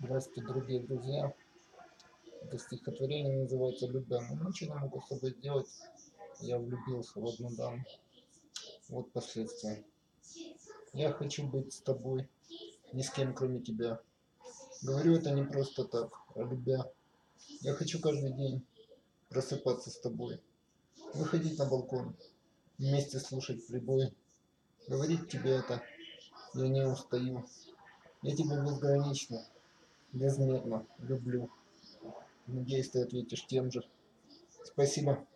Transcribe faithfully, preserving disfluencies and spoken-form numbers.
Здравствуйте, дорогие друзья. Это стихотворение называется «Любя». Ну, ничего не могу с собой сделать. Я влюбился в одну даму. Вот последствия. Я хочу быть с тобой, ни с кем, кроме тебя. Говорю это не просто так, а любя. Я хочу каждый день просыпаться с тобой, выходить на балкон, вместе слушать прибой. Говорить тебе это я не устаю. Я тебя безгранично, безмерно люблю. Надеюсь, ты ответишь тем же. Спасибо.